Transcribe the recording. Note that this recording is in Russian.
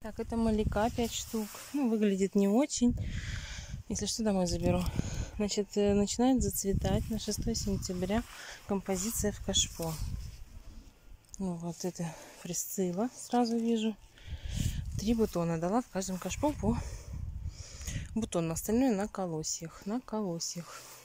Так, это малика 5 штук. Ну, выглядит не очень. Если что, домой заберу. Значит, начинает зацветать на 6 сентября композиция в кашпо. Ну, вот это присцилла, сразу вижу. 3 бутона дала в каждом кашпо по бутону. Остальное на колосьях. На колосьях.